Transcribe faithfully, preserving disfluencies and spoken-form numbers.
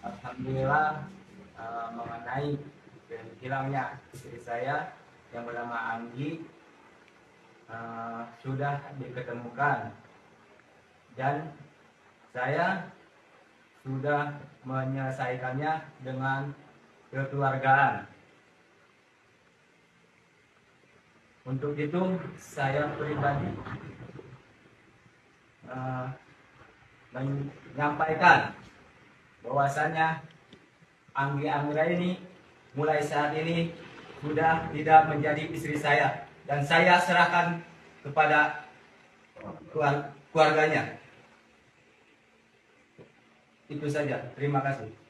Alhamdulillah uh, mengenai hilangnya istri saya yang bernama Anggi uh, sudah diketemukan dan saya sudah menyelesaikannya dengan kekeluargaan. Untuk itu saya pribadi uh, menyampaikan bahwasanya Anggi Anggra ini mulai saat ini sudah tidak menjadi istri saya dan saya serahkan kepada keluarganya. Itu saja. Terima kasih.